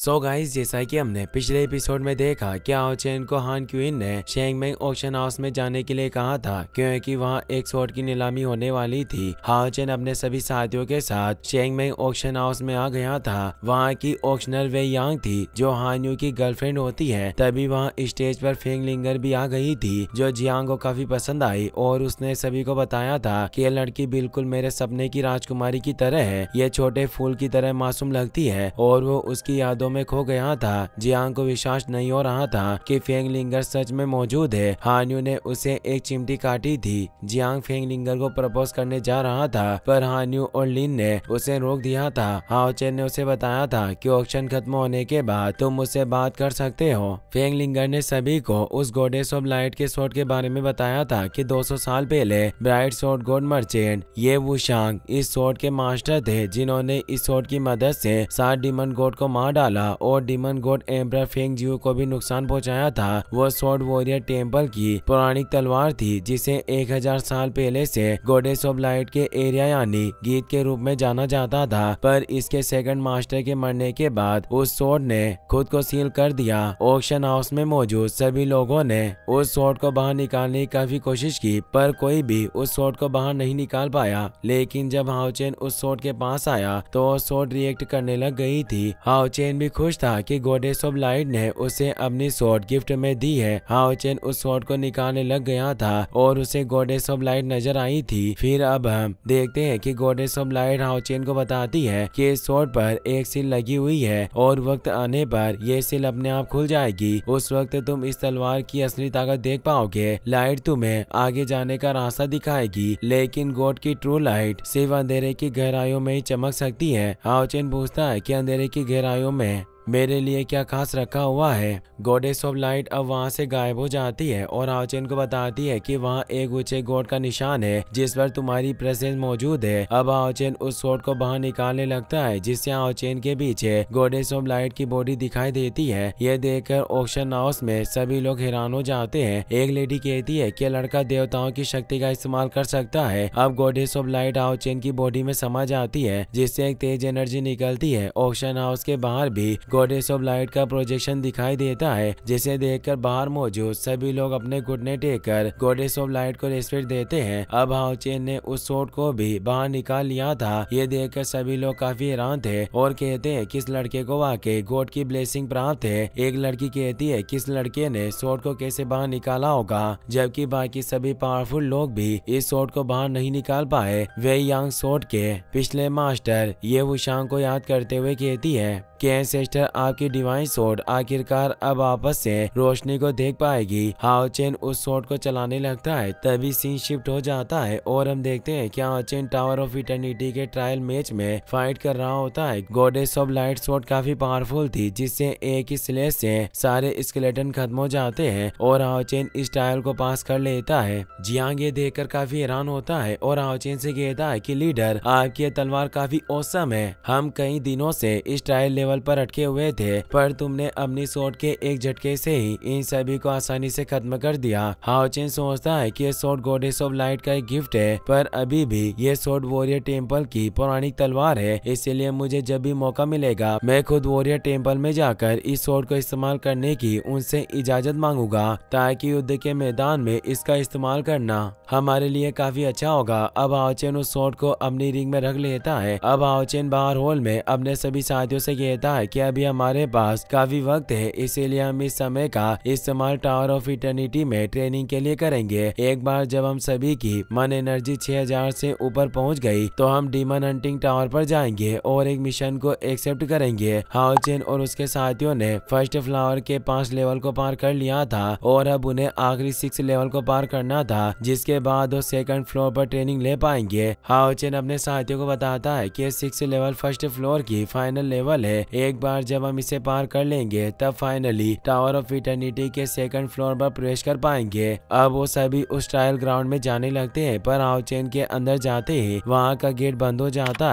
So guys, जैसा कि हमने पिछले एपिसोड में देखा कि हाओ चेन को हान क्वीन ने शेंगमेंग ऑक्शन हाउस में जाने के लिए कहा था क्योंकि वहां एक स्वॉर्ड की नीलामी होने वाली थी। हाओ चेन अपने सभी साथियों के साथ शेंगमेंग ऑक्शन हाउस में आ गया था। वहां की ऑक्शनर वे यांग थी जो हान यू की गर्लफ्रेंड होती है। तभी वहां स्टेज पर फेंग लिंगर भी आ गई थी जो जियांग को काफी पसंद आई और उसने सभी को बताया था कि यह लड़की बिल्कुल मेरे सपने की राजकुमारी की तरह है। ये छोटे फूल की तरह मासूम लगती है और वो उसकी यादों में खो गया था। जियांग को विश्वास नहीं हो रहा था कि फेंग लिंगर सच में मौजूद है। हान यू ने उसे एक चिमटी काटी थी। जियांग फेंग लिंगर को प्रपोज करने जा रहा था पर हान यू और लिन ने उसे रोक दिया था। हाओ चेन ने उसे बताया था कि ऑक्शन खत्म होने के बाद तुम मुझसे बात कर सकते हो। फेंग लिंगर ने सभी को उस गॉडेस ऑफ लाइट के स्वॉर्ड के बारे में बताया था कि 200 साल पहले ब्राइट स्वॉर्ड गॉड मर्चेंट ये वुशांग इस स्वॉर्ड के मास्टर थे जिन्होंने इस स्वॉर्ड की मदद से 7 डीमन गॉड को मार डाला और demon god emperor Feng Jiu को भी नुकसान पहुंचाया था। वो स्वॉर्ड वॉरियर टेम्पल की पौराणिक तलवार थी जिसे 1000 साल पहले से गॉडेस ऑफ लाइट के एरिया यानी गीत के रूप में जाना जाता था। पर इसके सेकंड मास्टर के मरने के बाद उस स्वॉर्ड ने खुद को सील कर दिया। ऑक्शन हाउस में मौजूद सभी लोगों ने उस स्वॉर्ड को बाहर निकालने की काफी कोशिश की पर कोई भी उस स्वॉर्ड को बाहर नहीं निकाल पाया। लेकिन जब हाओ चेन उस स्वॉर्ड के पास आया तो स्वॉर्ड रिएक्ट करने लग गई थी। हाओ चेन भी खुश था कि गॉडेस ऑफ लाइट ने उसे अपनी स्वॉर्ड गिफ्ट में दी है। हाओ चेन उस स्वॉर्ड को निकालने लग गया था और उसे गॉडेस ऑफ लाइट नजर आई थी। फिर अब हम देखते हैं कि goddess of light Hao Chen को बताती है कि इस स्वॉर्ड पर एक सील लगी हुई है और वक्त आने पर यह सील अपने आप खुल जाएगी। उस वक्त तुम इस तलवार की असली ताकत देख पाओगे। लाइट तुम्हें आगे जाने का रास्ता दिखाएगी लेकिन गॉड की ट्रू लाइट सिर्फ अंधेरे की गहराइयों में ही चमक सकती है। हाओ चेन पूछता है कि अंधेरे की गहराइयों में मेरे लिए क्या खास रखा हुआ है। गॉडेस ऑफ लाइट अब वहां से गायब हो जाती है और हाओ चेन को बताती है कि वहां एक ऊंचे गॉड का निशान है जिस पर तुम्हारी प्रेजेंस मौजूद है। अब हाओ चेन उस स्वॉर्ड को बाहर निकालने लगता है जिससे हाओ चेन के पीछे गॉडेस ऑफ लाइट की बॉडी दिखाई देती है। यह देखकर ऑक्शन हाउस में सभी लोग हैरान हो जाते हैं। एक लेडी कहती है कि लड़का देवताओं की शक्ति का इस्तेमाल कर सकता है। अब goddess of light Hao Chen की बॉडी में समा जाती है जिससे एक तेज एनर्जी निकलती है। ऑक्शन हाउस के बाहर भी गॉडेस ऑफ लाइट का प्रोजेक्शन दिखाई देता है जिसे देखकर बाहर मौजूद सभी लोग अपने घुटने टेककर गॉडेस ऑफ लाइट को रिस्पेक्ट देते हैं। अब हाओ चेन ने उस स्वॉर्ड को भी बाहर निकाल लिया था। ये देखकर सभी लोग काफी हैरान थे और कहते हैं कि इस लड़के को वाकई गॉड की ब्लेसिंग प्राप्त है। एक लड़की कहती है कि इस लड़के ने स्वॉर्ड को कैसे बाहर निकाला होगा जबकि बाकी सभी पावरफुल लोग भी इस स्वॉर्ड को बाहर नहीं निकाल पाए। वे यांग स्वॉर्ड के पिछले मास्टर ये वुशांग को याद करते हुए कहती है कि एंसेस्टर आपकी डिवाइन स्वॉर्ड आखिरकार अब आपस से रोशनी को देख पाएगी। हाओ चेन उस स्वॉर्ड को चलाने लगता है तभी सीन शिफ्ट हो जाता है और हम देखते हैं कि Hao Chen tower of eternity के ट्रायल मैच में फाइट कर रहा होता है। गॉडेस ऑफ लाइट स्वॉर्ड काफी पावरफुल थी जिससे एक ही स्लेश से सारे स्केलेटन खत्म हो जाते हैं और हाओ चेन इस ट्रायल को पास कर लेता है। जियांग ये देखकर काफी हैरान होता है और हाओ चेन से कहता है कि लीडर आपकी तलवार काफी औसम है। हम कई दिनों से इस ट्रायल लेवल पर अटके हुए थे पर तुमने अपनी स्वॉर्ड के एक झटके से ही इन सभी को आसानी से खत्म कर दिया। हाओ चेन सोचता है कि ये स्वॉर्ड गॉडेस ऑफ लाइट का एक गिफ्ट है पर अभी भी ये स्वॉर्ड वॉरियर टेम्पल की पौराणिक तलवार है। इसलिए मुझे जब भी मौका मिलेगा मैं खुद वॉरियर टेम्पल में जाकर इस स्वॉर्ड को इस्तेमाल करने की उनसे इजाजत मांगूंगा ताकि युद्ध के मैदान में इसका इस्तेमाल करना हमारे लिए काफी अच्छा होगा। अब हाओ चेन उस स्वॉर्ड को अपनी रिंग में रख लेता है। अब हाओ चेन बाहर हॉल में अपने सभी साथियों से कहता है कि अभी हमारे पास काफी वक्त है इसीलिए हम इस समय का इस्तेमाल टावर ऑफ इटर्निटी में ट्रेनिंग के लिए करेंगे। एक बार जब हम सभी की मन एनर्जी 6000 से ऊपर पहुंच गई तो हम डीमन हंटिंग टावर पर जाएंगे और एक मिशन को एक्सेप्ट करेंगे। हाओ चेन और उसके साथियों ने फर्स्ट फ्लावर के 5 लेवल को पार कर लिया था और अब उन्हें आखिरी 6 लेवल को पार करना था जिसके बाद वो सेकंड फ्लोर पर ट्रेनिंग ले पाएंगे। हाओ चेन अपने साथियों को बताता है कि 6 लेवल फर्स्ट फ्लोर की फाइनल लेवल है। एक बार जब हम इसे पार कर लेंगे तब फाइनली टावर ऑफ इटर्निटी के सेकंड फ्लोर पर प्रवेश कर पाएंगे। अब वो सभी उस ट्रायल ग्राउंड में जाने लगते हैं पर हाओ चेन के अंदर जाते ही वहां का गेट बंद हो जाता है।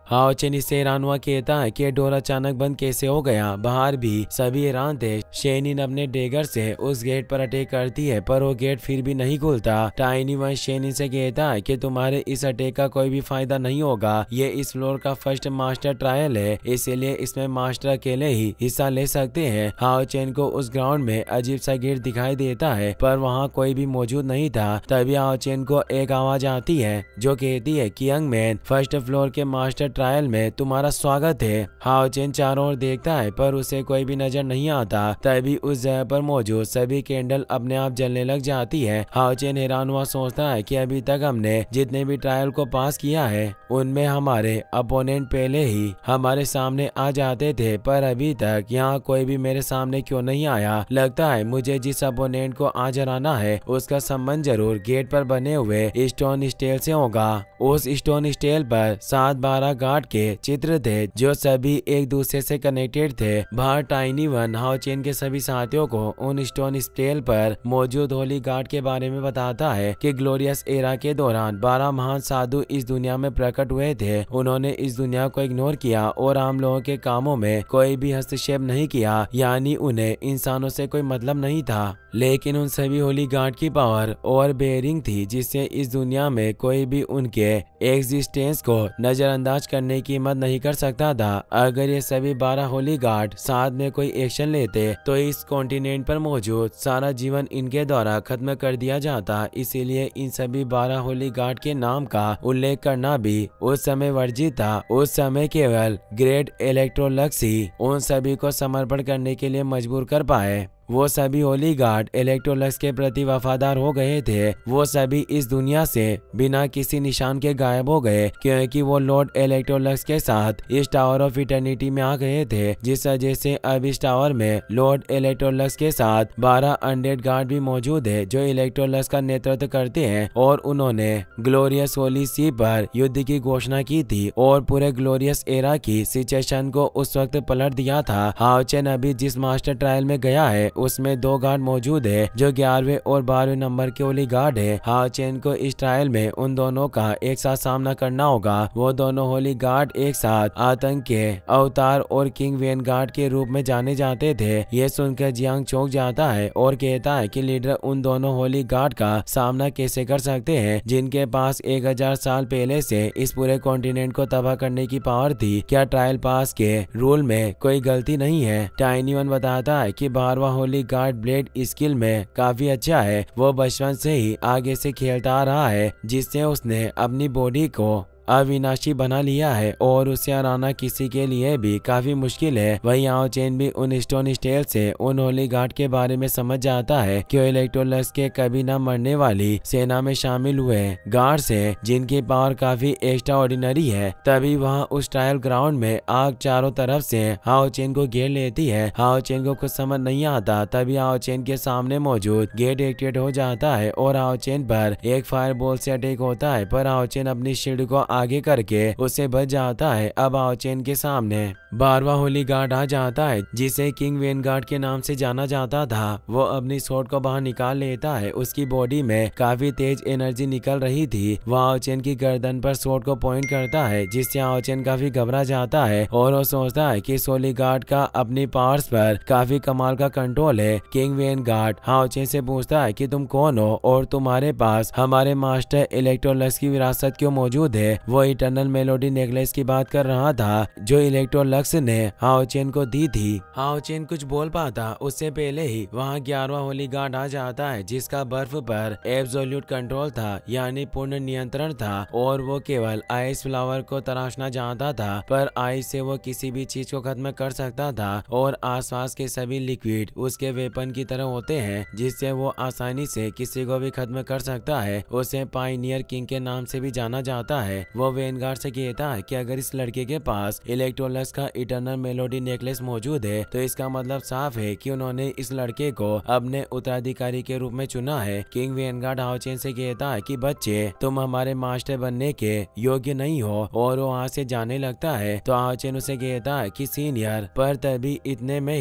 हाओ चेन इससे हैरान हुआ, कहता है कि डोर अचानक बंद कैसे हो गया। बाहर भी सभी हैरान थे। शेनिन अपने डेगर से उस गेट पर अटैक करती है पर वो गेट फिर भी नहीं खुलता। टाइनी वन शेनिन से कहता है कि तुम्हारे इस अटैक का कोई भी फायदा नहीं होगा। ये इस फ्लोर का फर्स्ट मास्टर ट्रायल है, इसीलिए इसमें मास्टर अकेले ही हिस्सा ले सकते हैं। हाओ चेन को उस ग्राउंड में अजीब सा गेट दिखाई देता है पर वहाँ कोई भी मौजूद नहीं था। तभी हाओ चेन को एक आवाज आती है जो कहती है कि यंग मैन, फर्स्ट फ्लोर के मास्टर ट्रायल में तुम्हारा स्वागत है। हाओ चेन चारों ओर देखता है पर उसे कोई भी नजर नहीं आता। तभी उस जगह पर मौजूद सभी कैंडल अपने आप जलने लग जाती है। हाओ चेन हैरान हुआ सोचता है कि अभी तक हमने जितने भी ट्रायल को पास किया है उनमें हमारे अपोनेंट पहले ही हमारे सामने आ जाते थे, पर अभी तक यहाँ कोई भी मेरे सामने क्यों नहीं आया। लगता है मुझे जिस अपोनेंट को आज हराना है उसका संबंध जरूर गेट पर बने हुए स्टोन स्टेल से होगा। उस स्टोन स्टेल पर 7-12 गार्ड के चित्र थे जो सभी एक दूसरे से कनेक्टेड थे। बाहर टाइनी वन हाओ चेन के सभी साथियों को उन स्टोन स्टेल पर मौजूद होली गार्ड के बारे में बताता है कि ग्लोरियस एरा के दौरान 12 महान साधु इस दुनिया में प्रकट हुए थे। उन्होंने इस दुनिया को इग्नोर किया और आम लोगों के कामों में कोई भी हस्तक्षेप नहीं किया, यानी उन्हें इंसानों से कोई मतलब नहीं था। लेकिन उन सभी होली गार्ड की पावर और बेयरिंग थी जिससे इस दुनिया में कोई भी उनके एग्जिस्टेंस को नजरअंदाज करने की हिम्मत नहीं कर सकता था। अगर ये सभी 12 होली गार्ड साथ में कोई एक्शन लेते तो इस कॉन्टिनेंट पर मौजूद सारा जीवन इनके द्वारा खत्म कर दिया जाता। इसीलिए इन सभी 12 होली गार्ड के नाम का उल्लेख करना भी उस समय वर्जित था। उस समय केवल ग्रेट इलेक्ट्रोलक्स ही उन सभी को समर्पण करने के लिए मजबूर कर पाए। वो सभी होली गार्ड इलेक्ट्रोलक्स के प्रति वफादार हो गए थे। वो सभी इस दुनिया से बिना किसी निशान के गायब हो गए क्योंकि वो लॉर्ड इलेक्ट्रोलक्स के साथ इस टावर ऑफ इटर्निटी में आ गए थे, जिस वजह से अब इस टावर में लॉर्ड इलेक्ट्रोलक्स के साथ 12 अनडेड गार्ड भी मौजूद है जो इलेक्ट्रोलक्स का नेतृत्व करते हैं। और उन्होंने ग्लोरियस होली सी पर युद्ध की घोषणा की थी और पूरे ग्लोरियस एरा की सिचुएशन को उस वक्त पलट दिया था। हाओ चेन अभी जिस मास्टर ट्रायल में गया है उसमें 2 गार्ड मौजूद है जो 11वें और 12वें नंबर के होली गार्ड है। हाओ चेन को इस ट्रायल में उन दोनों का एक साथ सामना करना होगा। वो दोनों होली गार्ड एक साथ आतंक के अवतार और किंग वेन गार्ड के रूप में जाने जाते थे। ये सुनकर जियांग चौंक जाता है और कहता है कि लीडर उन दोनों होली गार्ड का सामना कैसे कर सकते हैं जिनके पास 1000 साल पहले से इस पूरे कॉन्टिनेंट को तबाह करने की पावर थी। क्या ट्रायल पास के रूल में कोई गलती नहीं है? टाइनी वन बताता है कि 12वां होली गार्ड ब्लेड स्किल में काफी अच्छा है। वो बचपन से ही आगे से खेलता आ रहा है जिससे उसने अपनी बॉडी को अविनाशी बना लिया है और उसे हराना किसी के लिए भी काफी मुश्किल है। वही हाओ चेन भी उन स्टोन स्टेल से उन होली गार्ड के बारे में समझ जाता है कि इलेक्ट्रोलक्स के कभी न मरने वाली सेना में शामिल हुए गार्ड्स हैं जिनकी पावर काफी एक्स्ट्रा ऑर्डिनरी है। तभी वहाँ उस ट्रायल ग्राउंड में आग चारों तरफ से हाओ चेन को घेर लेती है। हाओ चेन को कुछ समझ नहीं आता। तभी हाओ चेन के सामने मौजूद गेट एक्टिवेट हो जाता है और हाओ चेन पर एक फायर बॉल से अटैक होता है, पर हाओ चेन अपनी शील्ड को आगे करके उससे बच जाता है। अब हाओ चेन के सामने 12वां होली गार्ड आ जाता है जिसे किंग वेन गार्ड के नाम से जाना जाता था। वो अपनी स्वॉर्ड को बाहर निकाल लेता है। उसकी बॉडी में काफी तेज एनर्जी निकल रही थी। वो हाओ चेन की गर्दन पर स्वॉर्ड को पॉइंट करता है जिससे हाओ चेन काफी घबरा जाता है और वो सोचता है कि होली गार्ड का अपनी पावर्स पर काफी कमाल का कंट्रोल है। King vanguard Hao Chen से पूछता है कि तुम कौन हो और तुम्हारे पास हमारे मास्टर इलेक्ट्रोलक्स की विरासत क्यों मौजूद है। वो इटर्नल मेलोडी नेकलेस की बात कर रहा था जो इलेक्ट्रोलक्स ने हाओ चेन को दी थी। हाओ चेन कुछ बोल पाता उससे पहले ही वहाँ 11वां होली गार्ड आ जाता है जिसका बर्फ पर एब्सोल्यूट कंट्रोल था, यानी पूर्ण नियंत्रण था और वो केवल आइस फ्लावर को तराशना चाहता था, पर आइस से वो किसी भी चीज को खत्म कर सकता था और आसपास के सभी लिक्विड उसके वेपन की तरह होते हैं जिससे वो आसानी से किसी को भी खत्म कर सकता है। उसे पायनियर किंग के नाम से भी जाना जाता है। वो वेनगार्ड से कहता है कि अगर इस लड़के के पास इलेक्ट्रोलक्स का इटर्नल मेलोडी नेकलेस मौजूद है तो इसका मतलब साफ है कि उन्होंने इस लड़के को अपने उत्तराधिकारी के रूप में चुना है। किंग वेनगार्ड हाओ चेन से कहता है कि बच्चे तुम हमारे मास्टर बनने के योग्य नहीं हो और वो वहाँ से जाने लगता है तो हाओ चेन उसे कहता है कि सीनियर, पर तभी इतने में ही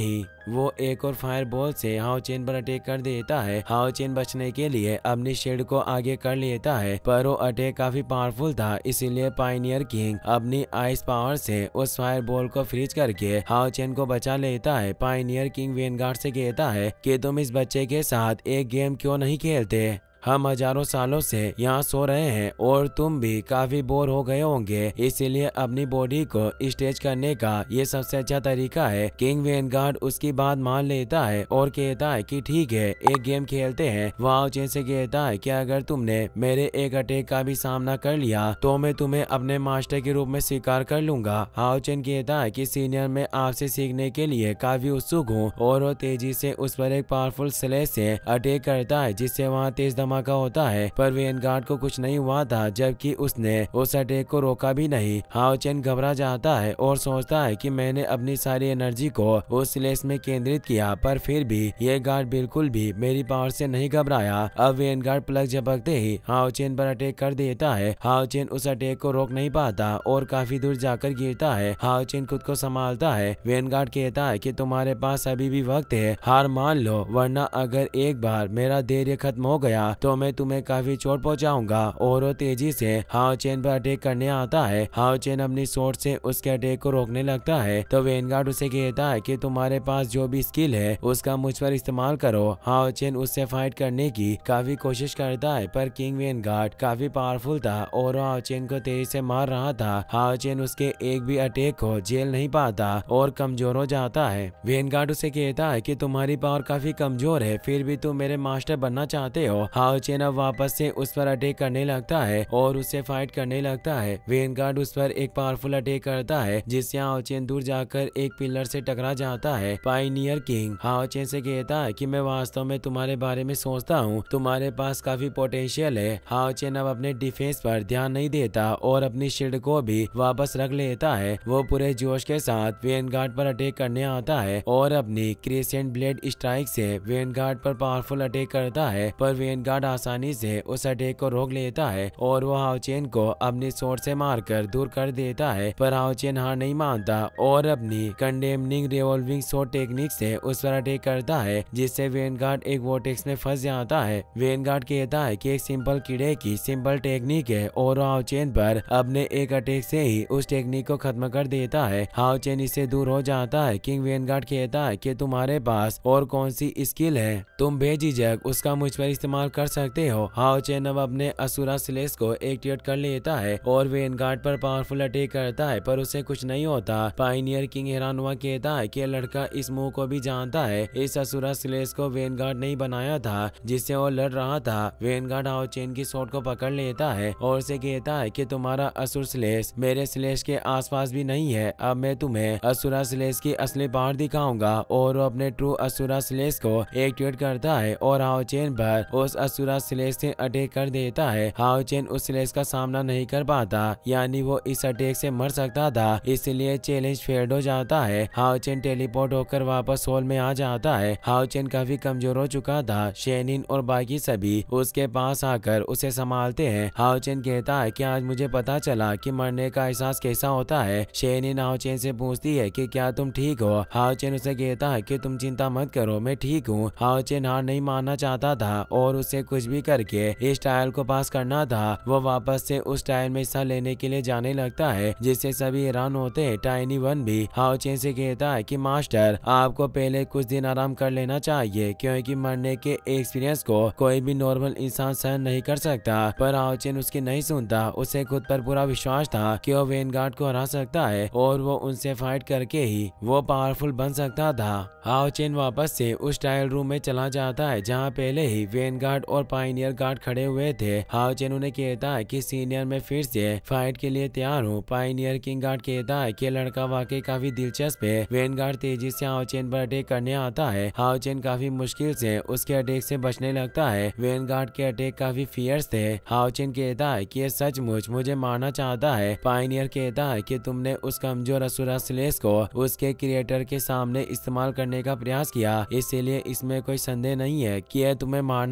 वो एक और फायर बॉल से हाओ चेन पर अटैक कर देता है। हाओ चेन बचने के लिए अपनी शील्ड को आगे कर लेता है, पर वो अटैक काफी पावरफुल था, इसीलिए पायनियर किंग अपनी आइस पावर से उस फायर बॉल को फ्रीज करके हाओ चेन को बचा लेता है। पायनियर किंग वेनगार्ड से कहता है कि तुम इस बच्चे के साथ एक गेम क्यों नहीं खेलते। हम हजारों सालों से यहाँ सो रहे हैं और तुम भी काफी बोर हो गए होंगे, इसीलिए अपनी बॉडी को स्ट्रेच करने का ये सबसे अच्छा तरीका है। किंग वेनगार्ड उसकी बात मान लेता है और कहता है कि ठीक है, एक गेम खेलते हैं। वो हाओ चेन से कहता है कि अगर तुमने मेरे एक अटैक का भी सामना कर लिया तो मैं तुम्हें अपने मास्टर के रूप में स्वीकार कर लूंगा। हाओ चेन कहता है कि सीनियर, मैं आपसे सीखने के लिए काफी उत्सुक हूँ, और वो तेजी से उस पर एक पावरफुल स्लैश से अटैक करता है, जिससे वहाँ तेज धमाका होता है। पर वेनगार्ड को कुछ नहीं हुआ था, जबकि उसने उस अटैक को रोका भी नहीं। हाओ चेन घबरा जाता है और सोचता है कि मैंने अपनी सारी एनर्जी को उस स्लैश में केंद्रित किया, पर फिर भी ये गार्ड बिल्कुल भी मेरी पावर से नहीं घबराया। अब वेनगार्ड प्लग झपकते ही हाओ चेन पर अटैक कर देता है। हाओ चेन उस अटैक को रोक नहीं पाता और काफी दूर जाकर गिरता है। हाओ चेन खुद को संभालता है। वेनगार्ड कहता है कि तुम्हारे पास अभी भी वक्त है, हार मान लो, वरना अगर एक बार मेरा धैर्य खत्म हो गया तो मैं तुम्हें काफी चोट पहुंचाऊंगा। और वो तेजी से हाओ चेन पर अटैक करने आता है। हाओ चेन अपनी स्वॉर्ड से उसके अटैक को रोकने लगता है, तो वेनगार्ड उसे कहता है कि तुम्हारे पास जो भी स्किल है उसका मुझ पर इस्तेमाल करो। हाओ चेन उससे फाइट करने की काफी कोशिश करता है, पर किंग वेनगार्ड काफी पावरफुल था और हाओ चेन को तेजी से मार रहा था। हाओ चेन उसके एक भी अटैक को झेल नहीं पाता और कमजोर हो जाता है। वेनगार्ड उसे कहता है कि तुम्हारी पावर काफी कमजोर है, फिर भी तुम मेरे मास्टर बनना चाहते हो। हाओ चेन अब वापस से उस पर अटैक करने लगता है और उससे फाइट करने लगता है। वेनगार्ड उस पर एक पावरफुल अटैक करता है, जिससे हाओ चेन दूर जाकर एक पिलर से टकरा जाता है। पायनियर किंग हाओ चेन से कहता है कि मैं वास्तव में तुम्हारे बारे में सोचता हूँ, तुम्हारे पास काफी पोटेंशियल है। हाओ चेन अब अपने डिफेंस पर ध्यान नहीं देता और अपनी शील्ड को भी वापस रख लेता है। वो पूरे जोश के साथ वेनगार्ड पर अटैक करने आता है और अपनी क्रिसेंट ब्लेड स्ट्राइक से वेनगार्ड पर पावरफुल अटैक करता है, पर वेनगार्ड आसानी से उस अटैक को रोक लेता है और वो हाओ चेन को अपनी स्वॉर्ड से मारकर दूर कर देता है। पर हाओ चेन हार नहीं मानता और अपनी कंडेमनिंग रिवॉल्विंग स्वॉर्ड टेक्निक से उस पर अटैक करता है, जिससे वेनगार्ड एक वोर्टेक्स में फंस जाता है। वेनगार्ड कहता है कि एक सिंपल कीड़े की सिंपल टेक्निक है और हाओ चेन पर अपने एक अटैक से ही उस टेक्निक को खत्म कर देता है। हाओ चेन इससे दूर हो जाता है। किंग वेनगार्ड कहता है कि तुम्हारे पास और कौन सी स्किल है, तुम बेझिझक उसका मुझ पर इस्तेमाल कर सकते हो। हाओ चेन अब अपने असुरा स्लेश को एक्टिवेट कर लेता है और वेनगार्ड पर पावरफुल अटैक करता है, पर उसे कुछ नहीं होता। पायनियर किंग हैरान हुआ कहता है कि लड़का इस मूव को भी जानता है। इस असुरा स्लेश को वेनगार्ड नहीं बनाया था जिससे वो लड़ रहा था। वेनगार्ड हाओ चेन की स्वॉर्ड को पकड़ लेता है और उसे कहता है कि तुम्हारा असुर स्लेश मेरे स्लेश के आसपास भी नहीं है। अब मैं तुम्हें असुरा स्लेश की असली पावर दिखाऊंगा। और वो अपने ट्रू असुरा स्लेश को एक्टिवेट करता है और हाओ चेन पर उस असुरा स्लेश से अटैक कर देता है। हाओ चेन उस स्लेश का सामना नहीं कर पाता, यानी वो इस अटैक से मर सकता था, इसलिए चैलेंज फेल्ड हो जाता है। हाओ चेन टेलीपोर्ट होकर वापस हॉल में आ जाता है। हाओ चेन काफी कमजोर हो चुका था। शेनिन और बाकी सभी उसके पास आकर उसे संभालते हैं। हाओ चेन कहता है कि आज मुझे पता चला कि मरने का एहसास कैसा होता है। शेनिन हाओ चेन से पूछती है कि क्या तुम ठीक हो। हाओ चेन उसे कहता है कि तुम चिंता मत करो, मैं ठीक हूँ। हाओ चेन हार नहीं मानना चाहता था और उसे कुछ भी करके इस ट्रायल को पास करना था। वो वापस से उस ट्रायल में हिस्सा लेने के लिए जाने लगता है, जिससे सभी हैरान होते हैं। टाइनी वन भी हाओ चेन से कहता है कि मास्टर, आपको पहले कुछ दिन आराम कर लेना चाहिए, क्योंकि मरने के एक्सपीरियंस को कोई भी नॉर्मल इंसान सहन नहीं कर सकता। पर हाओ चेन उसकी नहीं सुनता। उसे खुद पर पूरा विश्वास था कि वो वेनगार्ड को हरा सकता है और वो उनसे फाइट करके ही वो पावरफुल बन सकता था। हाओ चेन वापस से उस ट्रायल रूम में चला जाता है जहाँ पहले ही वेनगार्ड और पायनियर गार्ड खड़े हुए थे। हाओ चेन उन्हें कहता है कि सीनियर, मैं फिर से फाइट के लिए तैयार हूँ। पायनियर किंग गार्ड कहता है कि लड़का वाकई काफी दिलचस्प है। वेनगार्ड तेजी से हाओ चेन पर अटैक करने आता है। हाओ चेन काफी मुश्किल से उसके अटैक से बचने लगता है। वेनगार्ड के अटैक काफी फियर्स थे। हाओ चेन कहता है कि ये सचमुच मुझे मारना चाहता है। पायनियर कहता है कि तुमने उस कमजोर असुरा स्लेश को उसके क्रिएटर के सामने इस्तेमाल करने का प्रयास किया, इसीलिए इसमें कोई संदेह नहीं है कि यह तुम्हें मारना चाहता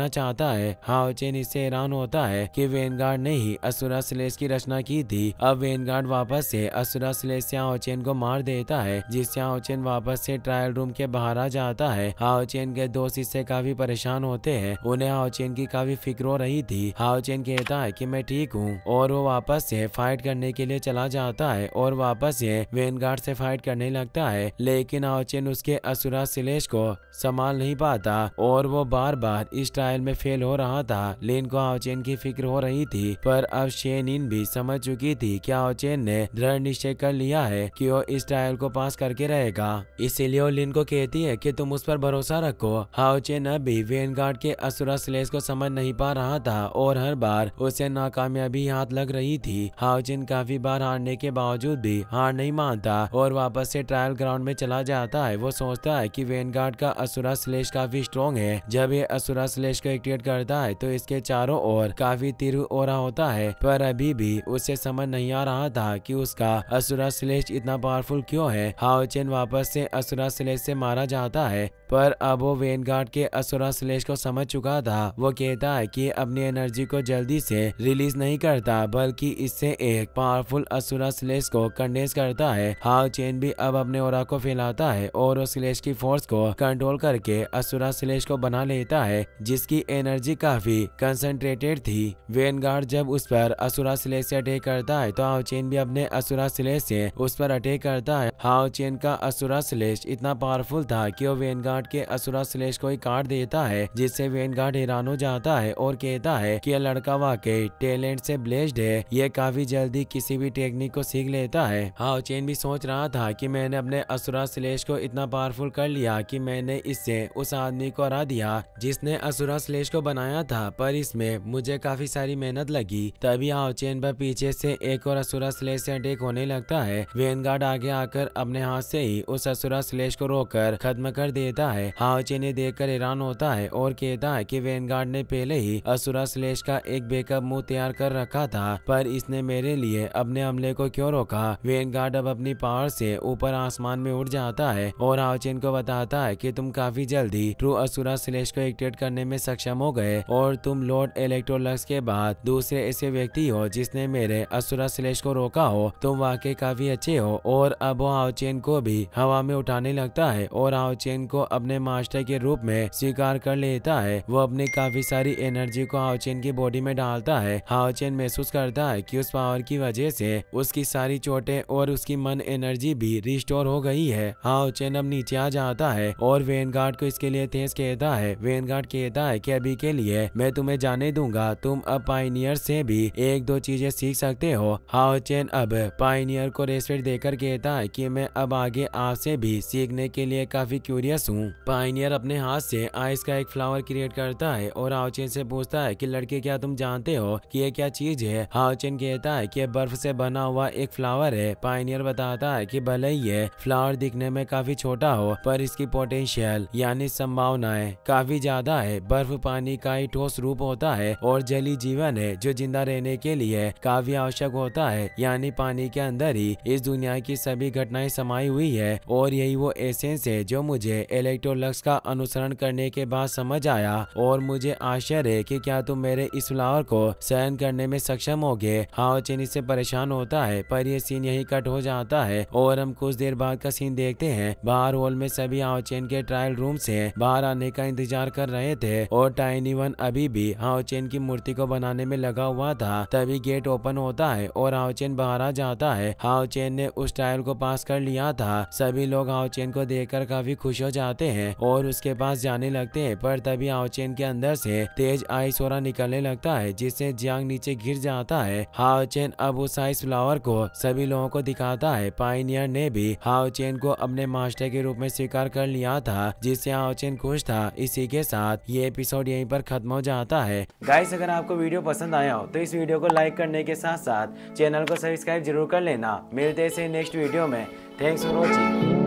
होता है। हाओ चेन इससे हैरान होता है कि वेनगार्ड ने ही असुरा स्लेश की रचना की थी। अब वेनगार्ड वापस से असुरा स्लेश से हाओ चेन को मार देता है, जिससे हाओ चेन वापस से ट्रायल रूम के बाहर आ जाता है। हाओ चेन के दोस्त इससे काफी परेशान होते हैं, उन्हें हाओ चेन की काफी फिक्र हो रही थी। हाओ चेन कहता है कि मैं ठीक हूँ और वो वापस से फाइट करने के लिए चला जाता है और वापस से वेनगार्ड से फाइट करने लगता है, लेकिन हाओ चेन उसके असुरा स्लेश को संभाल नहीं पाता और वो बार बार इस ट्रायल में फेल हो रहा था। लिन को हाओ चेन की फिक्र हो रही थी, पर अब शेनिन भी समझ चुकी थी कि हाओ चेन ने दृढ़ निश्चय कर लिया है कि वो इस ट्रायल को पास करके रहेगा। इसीलिए वो लिन को कहती है कि तुम उस पर भरोसा रखो। हाओ चेन अभी वेनगार्ड के असुरा स्लेश को समझ नहीं पा रहा था और हर बार उसे नाकामयाबी हाथ लग रही थी। हाओ चेन काफी बार हारने के बावजूद भी हार नहीं मानता और वापस से ट्रायल ग्राउंड में चला जाता है। वो सोचता है कि वेनगार्ड का असुरा स्लेश काफी स्ट्रॉन्ग है। जब ये असुरा स्लेश को एक्टिवेट करता है तो इसके चारों ओर काफी तीव्र ओरा होता है, पर अभी भी उसे समझ नहीं आ रहा था कि उसका असुरा स्लेश इतना पावरफुल क्यों है। हाओ चेन वापस से असुरा स्लेश से मारा जाता है, पर अब वो वेनगार्ड के असुरा स्लेश को समझ चुका था। वो कहता है कि अपनी एनर्जी को जल्दी से रिलीज नहीं करता, बल्कि इससे एक पावरफुल असुरा स्लेश को कंडेंस करता है। हाओ चेन भी अब अपने ओरा को फैलाता है और उस स्लेश की फोर्स को कंट्रोल करके असुरा स्लेश को बना लेता है, जिसकी एनर्जी काफी कंसंट्रेटेड थी। वेनगार्ड जब उस पर असुरा स्लेश से अटैक करता है तो हाओ चेन भी अपने असुरा स्लेश से उस पर अटैक करता है। हाओ चेन का असुरा स्लेश इतना पावरफुल था कि वो वेनगार्ड के असुरा स्लेश को ही काट देता है, जिससे वेनगार्ड हैरान हो जाता है और कहता है कि यह लड़का वाकई टैलेंट से ब्लेस्ड है, ये काफी जल्दी किसी भी टेक्निक को सीख लेता है। हाओ चेन भी सोच रहा था कि मैंने अपने असुरा स्लेश को इतना पावरफुल कर लिया कि मैंने इससे उस आदमी को हरा दिया जिसने असुरा स्लेश को बनाया था, पर इसमें मुझे काफी सारी मेहनत लगी। तभी हाओ चेन पर पीछे से एक और असुरा स्लेश से अटैक होने लगता है। वेनगार्ड आगे आकर अपने हाथ से ही उस असुरा स्लेश को रोककर खत्म कर देता है। हाओ चेन ये देखकर हैरान होता है और कहता है कि वेनगार्ड ने पहले ही असुरा स्लेश का एक बैकअप मूव तैयार कर रखा था, पर इसने मेरे लिए अपने हमले को क्यों रोका। वेनगार्ड अब अपनी पावर से ऊपर आसमान में उड़ जाता है और हाओ चेन को बताता है कि तुम काफी जल्दी ट्रू असुरा स्लेश को एक्टिवेट करने में सक्षम हो गए और तुम लॉर्ड इलेक्ट्रोलक्स के बाद दूसरे ऐसे व्यक्ति हो जिसने मेरे असुरा स्लेश को रोका हो। तुम वाकई काफी अच्छे हो। और अब वो हाओ चेन को भी हवा में उठाने लगता है और हाओ चेन को अपने मास्टर के रूप में स्वीकार कर लेता है। वो अपनी काफी सारी एनर्जी को हाओ चेन की बॉडी में डालता है। हाओ चेन महसूस करता है कि उस पावर की वजह से उसकी सारी चोटें और उसकी मन एनर्जी भी रिस्टोर हो गई है। हाओ चेन अब नीचे आ जाता है और वेनगार्ड को इसके लिए थैंक्स कहता है। वेनगार्ड कहता है कि अभी के लिए मैं तुम्हें जाने दूंगा, तुम अब पायनियर से भी एक दो चीजें सीख सकते हो। हाओ चेन अब पायनियर को रेस्पेक्ट देकर कहता है कि मैं अब आगे आपसे भी सीखने के लिए काफी क्यूरियस हूँ। पायनियर अपने हाथ से आइस का एक फ्लावर क्रिएट करता है और हाओ चेन से पूछता है कि लड़के क्या तुम जानते हो कि ये क्या चीज है। हाओ चेन कहता है कि बर्फ से बना हुआ एक फ्लावर है। पायनियर बताता है कि भले ही ये फ्लावर दिखने में काफी छोटा हो, पर इसकी पोटेंशियल यानी संभावनाएं काफी ज्यादा है। बर्फ पानी का ही ठोस रूप होता है और जली जीवन है जो जिंदा रहने के लिए काफी आवश्यक होता है, यानी पानी के अंदर ही इस दुनिया की सभी घटनाएं समाई हुई है। और यही वो एसेंस है जो मुझे इलेक्ट्रोलक्स का अनुसरण करने के बाद समझ आया और मुझे आश्चर्य है कि क्या तुम मेरे इस फ्लावर को सहन करने में सक्षम होगे। हाओ चेन इससे परेशान होता है, पर यह सीन यही कट हो जाता है और हम कुछ देर बाद का सीन देखते हैं। बाहर हॉल में सभी हाओ चेन के ट्रायल रूम से बाहर आने का इंतजार कर रहे थे और टाइनी वन अभी भी हाओ चेन की मूर्ति को बनाने में लगा हुआ था। तभी गेट ओपन होता है और हाओ चेन बाहर आ जाता है। हाओ चेन ने उस ट्रायल को पास कर लिया था। सभी लोग हाओ चेन को देखकर काफी खुश हो जाते हैं और उसके पास जाने लगते हैं, पर तभी हाओ चेन के अंदर से तेज आइस ओरा निकलने लगता है जिससे जियांग नीचे गिर जाता है। हाओ चेन अब उस आइस फ्लावर को सभी लोगों को दिखाता है। पायनियर ने भी हाओ चेन को अपने मास्टर के रूप में स्वीकार कर लिया था, जिससे हाओ चेन खुश था। इसी के साथ ये एपिसोड यहीं पर खत्म हो जाता है। गाइस, अगर आपको वीडियो पसंद आया हो तो इस वीडियो को लाइक करने के साथ साथ चैनल को सब्सक्राइब जरूर कर लेना। मिलते हैं नेक्स्ट वीडियो में। Thanks for watching.